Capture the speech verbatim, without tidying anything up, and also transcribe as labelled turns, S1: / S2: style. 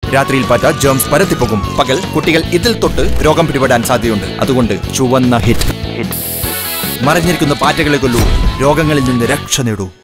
S1: രാത്രിയിൽ പാറ്റ ജേംസ് പരത്തിപ്പോകും. പകൽ കുട്ടികൾ ഇതിൽ തൊട്ട് രോഗം പിടിപെടാൻ സാധ്യതയുണ്ട്. അതുകൊണ്ട് ചുവന്ന ഹിറ്റ്. മറഞ്ഞിരിക്കുന്ന പാറ്റകളെ കൊല്ലൂ, രോഗങ്ങളിൽ നിന്ന് രക്ഷ നേടൂ.